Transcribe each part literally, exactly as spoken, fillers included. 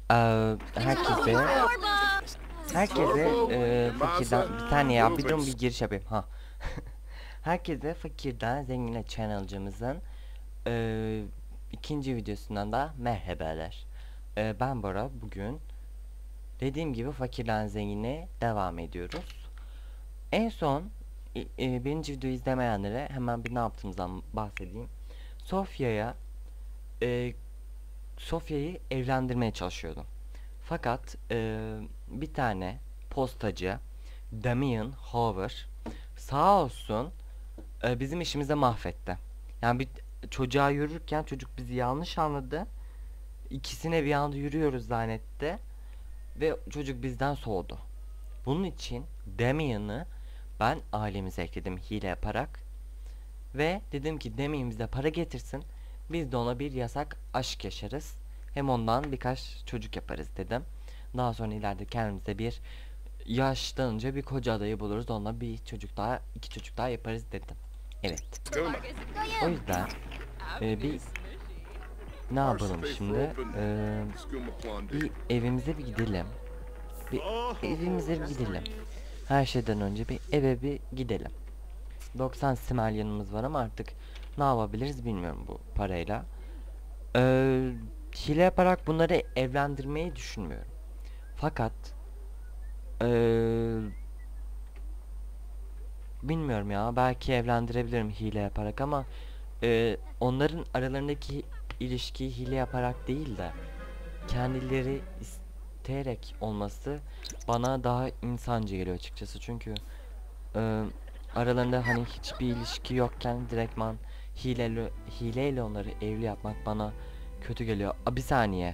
Eee, herkese herkese eee fakirden bir saniye ya bir durun bir giriş yapayım ha. Herkese fakirden zengine channel'cımızın eee ikinci videosundan da merhabalar. Eee, ben Bora, bugün dediğim gibi fakirden zengine devam ediyoruz. En son e, birinci videoyu izlemeyenlere hemen bir ne yaptığımızdan bahsedeyim. Sofya'ya e, Sofya'yı evlendirmeye çalışıyordum. Fakat e, bir tane postacı Damien Hoover sağ olsun e, bizim işimizi mahvetti. Yani bir çocuğa yürürken çocuk bizi yanlış anladı. İkisine bir anda yürüyoruz zannetti ve çocuk bizden soğudu. Bunun için Damien'ı ben ailemize ekledim hile yaparak ve dedim ki Damien bize para getirsin, biz de ona bir yasak aşk yaşarız, hem ondan birkaç çocuk yaparız dedim. Daha sonra ileride kendimize bir yaşlanınca bir koca adayı buluruz, onunla bir çocuk daha, iki çocuk daha yaparız dedim. Evet. O yüzden e, bir ne yapalım şimdi? E, bir evimize bir gidelim. Bir evimize bir gidelim. Her şeyden önce bir eve bir gidelim. doksan simelyanımız var ama artık ne yapabiliriz bilmiyorum bu parayla. Ee, hile yaparak bunları evlendirmeyi düşünmüyorum. Fakat ee, bilmiyorum ya, belki evlendirebilirim hile yaparak ama ee, onların aralarındaki ilişkiyi hile yaparak değil de kendileri isteyerek olması bana daha insancı geliyor açıkçası. Çünkü ee, aralarında hani hiçbir ilişki yokken direktman hileyle, hileyle onları evli yapmak bana kötü geliyor. A, bir saniye.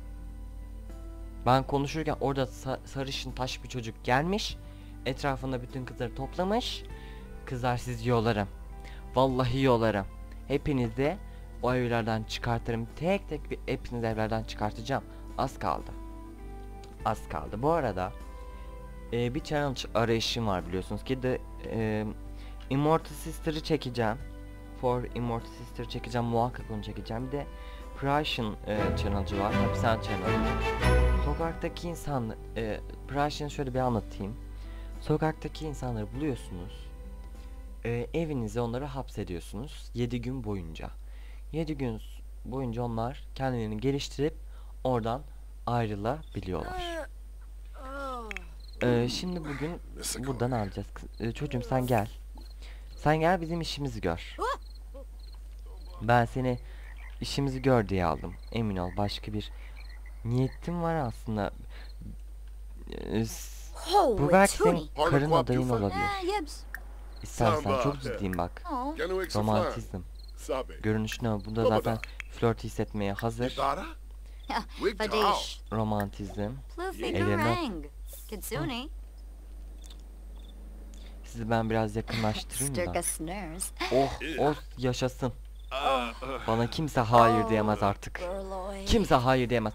Ben konuşurken orada sa sarışın taş bir çocuk gelmiş. Etrafında bütün kızları toplamış. Kızlar, siz yolarım. Vallahi yolarım. Hepinizi o evlerden çıkartırım. Tek tek bir hepinizi evlerden çıkartacağım. Az kaldı. Az kaldı. Bu arada e, bir challenge arayışım var biliyorsunuz ki de e, Immortal Sister'ı çekeceğim. For Immortal Sister çekeceğim, muhakkak onu çekeceğim. Bir de Prussian e, challenge'ı var, hapishane challenge. Sokaktaki insan e, Prussian'ı şöyle bir anlatayım. Sokaktaki insanları buluyorsunuz. E, evinize onları hapsediyorsunuz yedi gün boyunca. yedi gün boyunca onlar kendilerini geliştirip oradan ayrılabiliyorlar. Ee, şimdi bugün burada ne yapacağız? Ee, çocuğum sen gel. Sen gel, bizim işimizi gör. Ben seni işimizi gör diye aldım. Emin ol, başka bir niyetim var aslında. Ee, bu belki senin karın adayın olabilir. İstersen, çok ciddiyim bak. Romantizm. Görünüşüne bunda zaten flört hissetmeye hazır. Romantizm. Ellerine... Sizi ben biraz yakınlaştırayım da. Oh, oh yaşasın. Bana kimse hayır diyemez artık. Kimse hayır diyemez.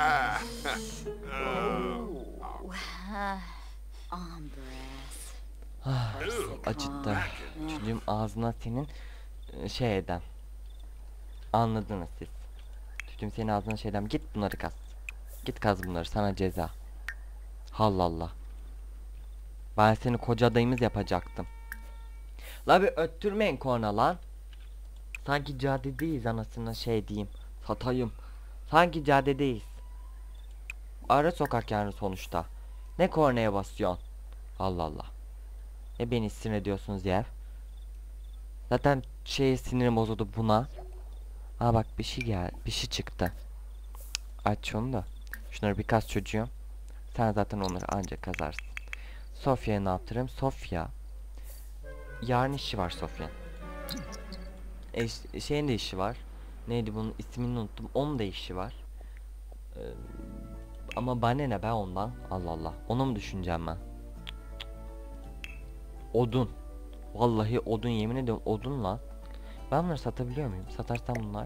Ah, acıttı. Çocuğum ağzına senin şey eden. Anladınız siz. Çocuğum senin ağzına şey eden. Git bunları kaz. Git kaz bunları, sana ceza. Hallallah. Ben seni koca adayımız yapacaktım. La bir öttürmeyin korna lan. Sanki caddedeyiz anasına şey diyeyim. Satayım. Sanki caddedeyiz. Ara sokak yani sonuçta. Ne kornaya basıyorsun? Allah Allah. E beni sinir ediyorsunuz ya. Zaten şey sinirim bozuldu buna. Ha bak, bir şey gel, bir şey çıktı. Aç onu da. Şunları birkaç çocuğum. Sen zaten onları ancak kazarsın. Sofya'ya ne yaptırayım? Sofya. Yarın işi var Sofya'nın. E, şeyin de işi var. Neydi bunun ismini unuttum. Onun da işi var. Ee, ama bana ne, ben ondan. Allah Allah. Onu mu düşüneceğim ben? Odun. Vallahi odun, yemin ediyorum odun lan. Ben bunları satabiliyor muyum? Satarsam bunlar.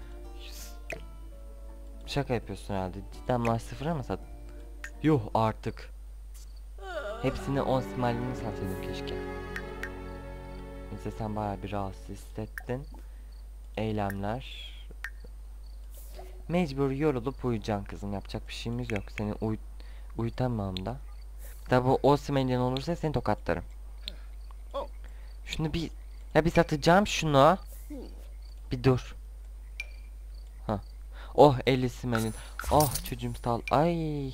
Şaka yapıyorsun herhalde. Cidden bunlar sıfıra mı sat? Yuh artık. Hepsini on smile'ini satsaydım keşke. Neyse, sen bayağı bir rahatsız hissettin. Eylemler. Mecbur yorulup uyuyacaksın kızım. Yapacak bir şeyimiz yok. Seni uy uyutamam da. Tabi o simenyen olursa seni tokatlarım. Şunu bir... Ya bir satacağım şunu. Bir dur. Ha. Oh elli simelin. Oh çocuğum sal. Ay.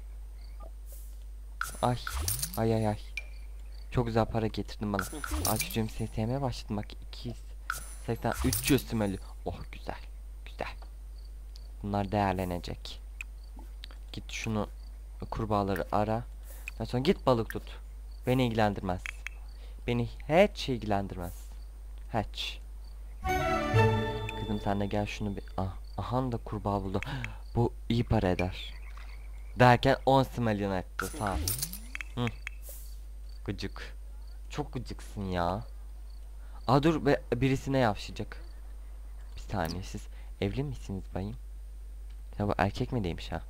Ay. Ay ay ay. Çok güzel para getirdin bana. Ay çocuğum seni sevmeye başladım bak. iki yüz seksen üç yüz simeli. Oh güzel. Güzel. Bunlar değerlenecek. Git şunu kurbağaları ara. Ondan sonra git balık tut. Beni ilgilendirmez. Beni hiç ilgilendirmez. Hiç. Kızım sen de gel şunu bir... Ah, aha da kurbağa buldu. Bu iyi para eder. Derken on simelyon etti. Sağ ol. Hı. Gıcık. Çok gıcıksın ya. Aa dur be, birisine yavşayacak. Bir saniye, siz evli misiniz bayım? Ya bu erkek mi demiş ha?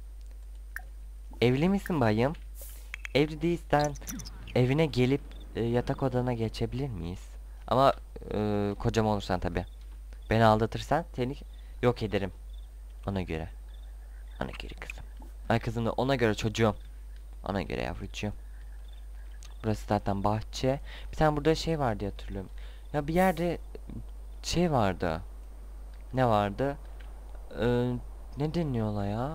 Evli misin bayım? Evli değilsen evine gelip e, yatak odana geçebilir miyiz? Ama e, kocam olursan tabi. Beni aldatırsan seni yok ederim. Ona göre. Ona göre kızım. Ay kızım da ona göre çocuğum. Ona göre yavrucuğum. Burası zaten bahçe. Bir tane burada şey vardı diye hatırlıyorum. Ya bir yerde şey vardı. Ne vardı? Ee, ne deniyorlar ya?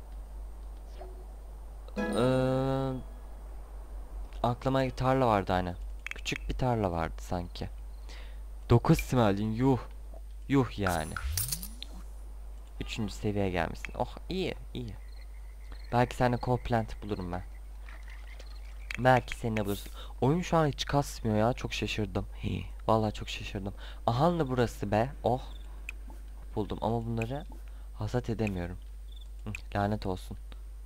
Ee, aklıma tarla vardı hani. Küçük bir tarla vardı sanki. dokuz simelin yuh. Yuh yani. Üçüncü seviyeye gelmişsin. Oh iyi iyi. Belki seninle co-plant bulurum ben. Belki seninle bulursun. Oyun şu an hiç kasmıyor ya. Çok şaşırdım. Hii, vallahi çok şaşırdım. Aha ne burası be. Oh. Buldum ama bunları hasat edemiyorum. Hı, lanet olsun.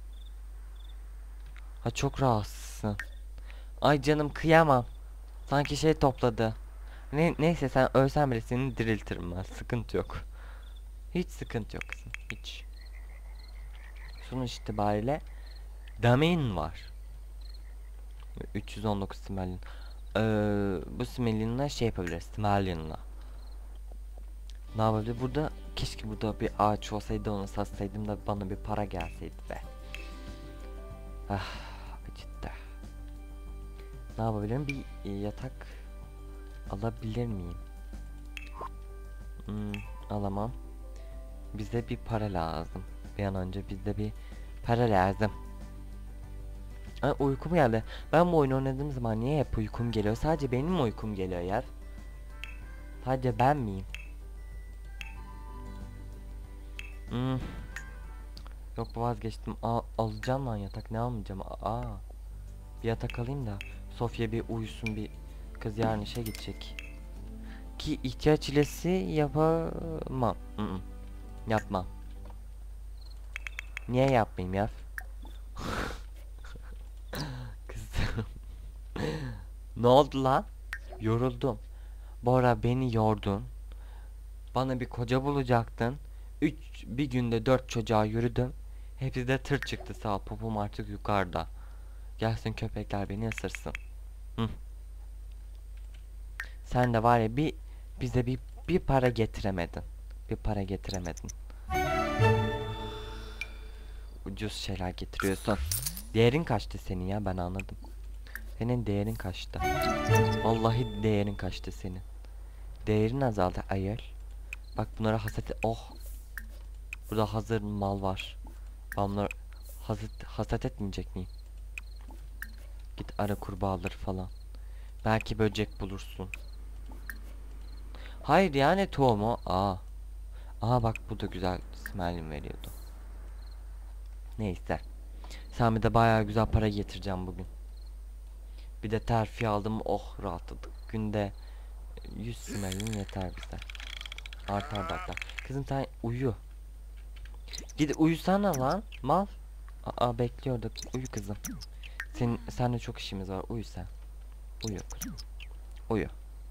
Ha çok rahatsızsın. Ay canım kıyamam. Sanki şey topladı. Ne, neyse sen ölsen bile seni diriltirim ben. Sıkıntı yok. Hiç sıkıntı yok kızım. Hiç. Sonuç itibariyle Damin var. üç yüz on dokuz simelin. Ee, bu simelinle şey yapabiliriz. Simelinle. Ne yapabilir? Burada keşke burada bir ağaç olsaydı, onu satsaydım da bana bir para gelseydi be. Ah, cidden. Ne yapabilirim? Bir e, yatak alabilir miyim? Hmm, alamam. Bize bir para lazım. Bir an önce bizde bir para lazım. Ay, uykum geldi. Ben bu oyunu oynadığım zaman niye hep uykum geliyor? Sadece benim mi uykum geliyor ya? Sadece ben miyim? Hmm. Yok vazgeçtim. Aa, alacağım lan yatak, ne almayacağım? Aa. Bir yatak alayım da Sofya bir uyusun, bir kız yarın işe gidecek. Ki ihtiyaç ilesi yapamam. Mm -mm. Yapmam. Niye yapmayayım ya? Kızım. Ne oldu lan? Yoruldum. Bora beni yordun. Bana bir koca bulacaktın. Üç bir günde dört çocuğa yürüdüm. Hepsi de tır çıktı, sağ ol. Popom artık yukarıda. Gelsin köpekler beni ısırsın. Hı. Sen de var ya bir bize bir bir para getiremedin. Bir para getiremedin. Ucuz şeyler getiriyorsun. Değerin kaçtı senin ya, ben anladım. Senin değerin kaçtı. Vallahi değerin kaçtı senin. Değerin azaldı ayol. Bak bunları hasat et. Oh. Burada hazır mal var. Ben bunları hasat, hasat etmeyecek miyim? Git ara kurbağaları falan. Belki böcek bulursun. Hayır yani tohumu. Aa. Aa bak bu da güzel smellim veriyordu. Neyse. Sen bir de bayağı güzel para getireceğim bugün. Bir de terfi aldım. Oh rahatladık. Günde yüz smellim yeter bize. Artar da artar. Kızım sen uyu. Gidip uyusana lan. Mal. Aa bekliyorduk. Uyu kızım. Senin, seninle çok işimiz var. Uyu sen. Uyu kızım. Uyu.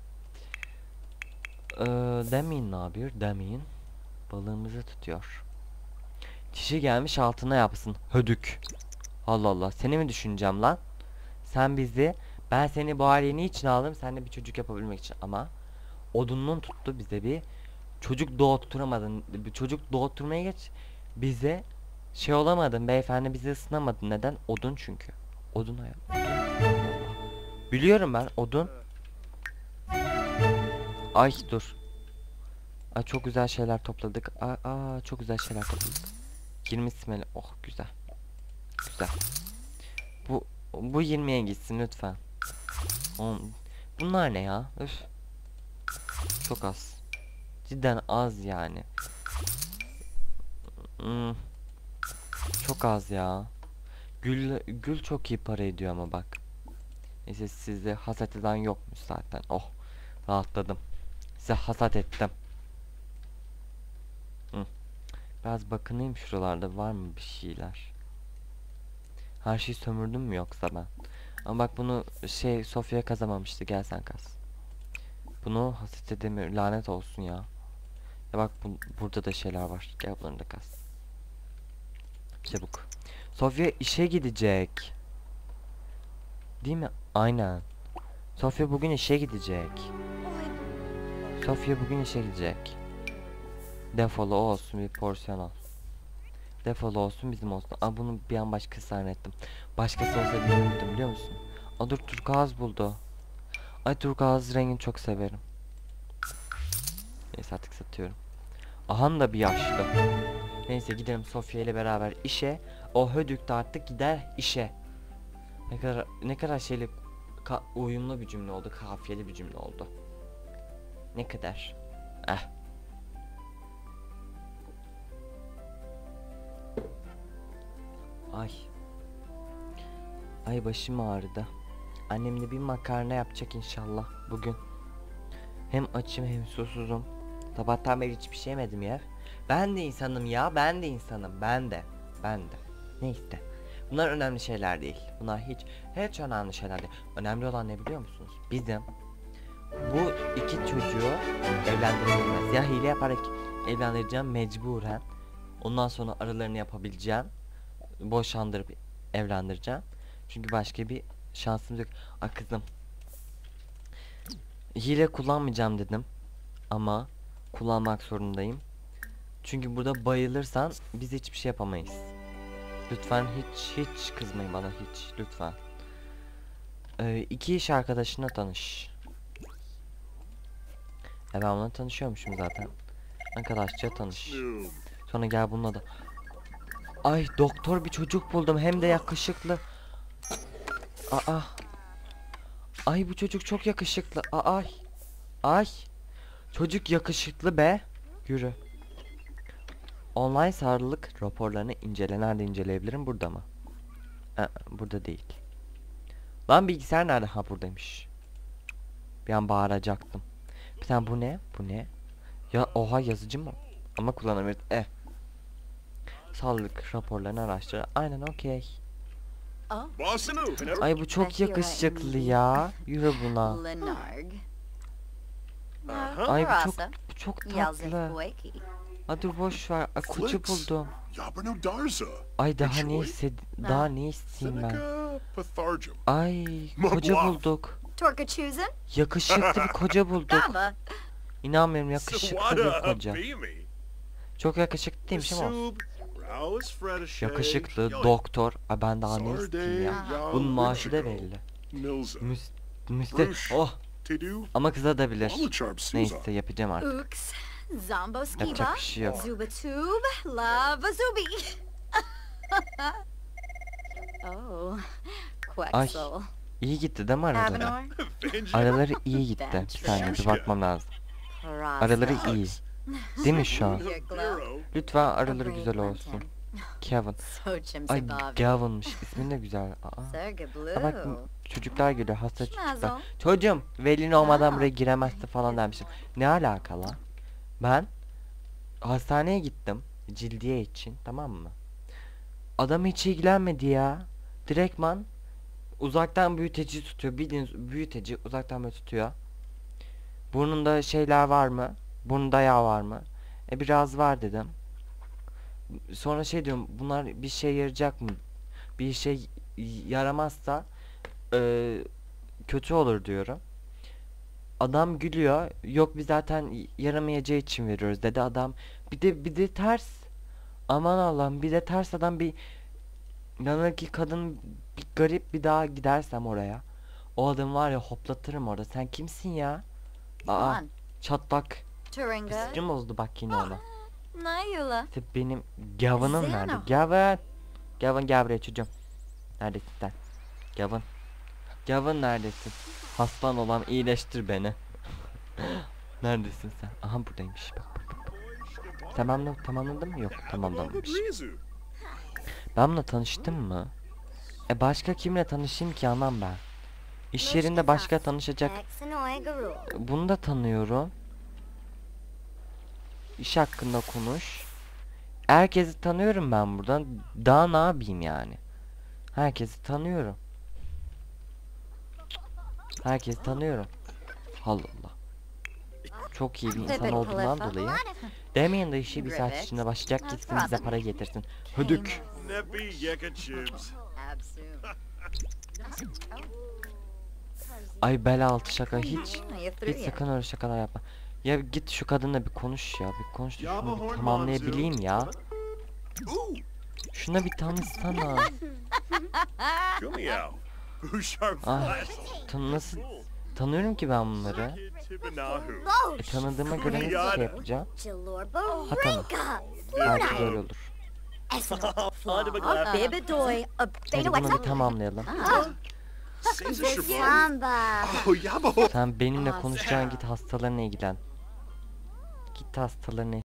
Ee, Demin ne yapıyor? Demin balığımızı tutuyor. Kişi gelmiş altına yapsın. Hödük. Allah Allah. Seni mi düşüneceğim lan? Sen bizi, ben seni bu aileni için aldım. Sen de bir çocuk yapabilmek için ama odunun tuttu bize bir Çocuk doğurtturamadın. Çocuk doğurtturmaya geç. Bize şey olamadın beyefendi, bizi ısınamadın. Neden? Odun çünkü. Odun hayat. Biliyorum ben odun. Ay dur. Ay çok güzel şeyler topladık. Aa, aa çok güzel şeyler topladık. yirmi simeli. Oh güzel. Güzel. Bu bu yirmiye gitsin lütfen. Oğlum, bunlar ne ya? Üf. Çok az. Cidden az yani. Hmm, çok az ya. Gül gül çok iyi para ediyor ama bak. Neyse sizde hasat eden yokmuş zaten. Oh rahatladım. Size hasat ettim. Hı. Biraz bakınayım şuralarda var mı bir şeyler. Her şeyi sömürdüm mü yoksa ben? Ama bak bunu şey Sofya kazamamıştı. Gel sen kaz. Bunu hasat edemiyorum. Lanet olsun ya. Ya bak bu, burada da şeyler var. Gel bunları da kaz. Çabuk. Sofya işe gidecek. Değil mi? Aynen. Sofya bugün işe gidecek. Sofya bugün işe gidecek. Defolu olsun, bir porsiyon al. Defolu olsun, bizim olsun. Aa bunu bir an başkası zannettim. Başkası olsa bilirdim biliyor musun? Aa dur, turkuaz buldu. Ay turkuaz rengini çok severim. Neyse artık satıyorum. Ahan da bir yaşlı. Neyse gidelim Sofya ile beraber işe. O hödük de artık gider işe. Ne kadar ne kadar şeyli uyumlu bir cümle oldu, kafiyeli bir cümle oldu. Ne kadar? Eh. Ay. Ay başım ağrıdı. Annem de bir makarna yapacak inşallah bugün. Hem açım hem susuzum. Sabahtan beri hiçbir şey yemedim ya. Ben de insanım ya, ben de insanım, ben de, ben de. Neyse. Bunlar önemli şeyler değil. Bunlar hiç, hiç önemli şeyler değil. Önemli olan ne biliyor musunuz? Bizim bu iki çocuğu evlendirebilmez. Ya hile yaparak evlendireceğim mecburen. Ondan sonra aralarını yapabileceğim. Boşandırıp evlendireceğim. Çünkü başka bir şansımız yok. Ay kızım. Hile kullanmayacağım dedim. Ama kullanmak zorundayım. Çünkü burada bayılırsan biz hiçbir şey yapamayız. Lütfen hiç hiç kızmayın bana hiç lütfen. Ee, iki iş arkadaşına tanış. Ya ben onunla tanışıyormuşum zaten. Arkadaşça tanış. Sonra gel bununla da. Ay doktor bir çocuk buldum hem de yakışıklı. Aa. Ay bu çocuk çok yakışıklı. Aa, ay. Ay. Çocuk yakışıklı be. Yürü. Online sağlık raporlarını incele. Nerede inceleyebilirim? Burada mı? Aa, burada değil. Lan bilgisayar nerede? Ha buradaymış. Bir an bağıracaktım. Bir tane bu ne? Bu ne? Ya oha yazıcı mı? Ama kullanamıyorum. Eh. Sağlık raporlarını araştır. Aynen okey. Ay bu çok yakışıklı ya. Yürü buna. Ay bu çok bu çok tatlı. Ay dur boş ver. Ay koca buldum. Ay daha ne iste daha ne isteyeyim ben? Ay koca bulduk. Yakışıklı bir koca bulduk. İnanmıyorum yakışıklı bir koca. Çok yakışıklı değilmiş ama. Yakışıklı doktor. Ay ben daha ne isteyeyim ya. Bunun maaşı da belli. Müs müste oh. Ama kıza da bilir. Neyse yapacağım artık. Yapacak bir şey yok. Ay iyi gitti değil mi araları? Araları iyi gitti. Bir saniye bir bakmam lazım. Araları iyi. Değil mi şu an? Lütfen araları güzel olsun. Kevin. Ay Gavin'mış. İsmin de güzel. Aa. Aa, bak çocuklar geliyor. Hasta çocuklar. Çocuğum velin olmadan buraya giremezdi falan demişim. Ne alakalı? Ben hastaneye gittim. Cildiye için. Tamam mı? Adam hiç ilgilenmedi ya. Direktman uzaktan büyüteci tutuyor. Bildiğiniz büyüteci uzaktan böyle tutuyor. Burnunda şeyler var mı? Burnunda yağ var mı? E biraz var dedim. Sonra şey diyorum, bunlar bir şey yarayacak mı? Bir şey yaramazsa e, kötü olur diyorum. Adam gülüyor. Yok biz zaten y- yaramayacağı için veriyoruz dedi adam. Bir de bir de ters. Aman Allah'ım, bir de ters adam. Bir yanındaki kadın bir garip, bir daha gidersem oraya. O adam var ya, hoplatırım orada. Sen kimsin ya? Aa, on. çatlak. Turinga. Sinirim bozdu bak yine ona. Nayula. İşte benim Gavin'ım nerede? Zeno. Gavin. Gavin gel buraya çocuğum. Neredesin sen? Gavin. Gavin neredesin? Hastan olan, iyileştir beni. Neredesin sen? Aha buradaymış. Bak bak bak. Tamamla, tamamladın mı? Yok tamamlamamış. Ben bununla tanıştım mı? E başka kimle tanışayım ki, anam ben. İş yerinde başka tanışacak. Bunu da tanıyorum. İş hakkında konuş. Herkesi tanıyorum ben buradan. Daha ne yapayım yani? Herkesi tanıyorum. Herkesi tanıyorum. Allah Allah. Çok iyi bir insan olduğundan dolayı. Demeyin de işi bir saat içinde başlayacak, gitsin bize para getirsin. Hödük. Ay bela altı şaka, hiç. Hiç sakın öyle şakalar yapma. Ya git şu kadınla bir konuş ya. Bir konuş da şunu bir tamamlayabileyim ya. Şuna bir tanışsana. Ah, tan nasıl tanıyorum ki ben bunları? E, tanıdığıma göre nasıl şey yapacağım? Ha tamam. Belki böyle olur. Hadi bunu bir tamamlayalım. Sen benimle konuşacağın, git hastalarına ilgilen. Git hastalarına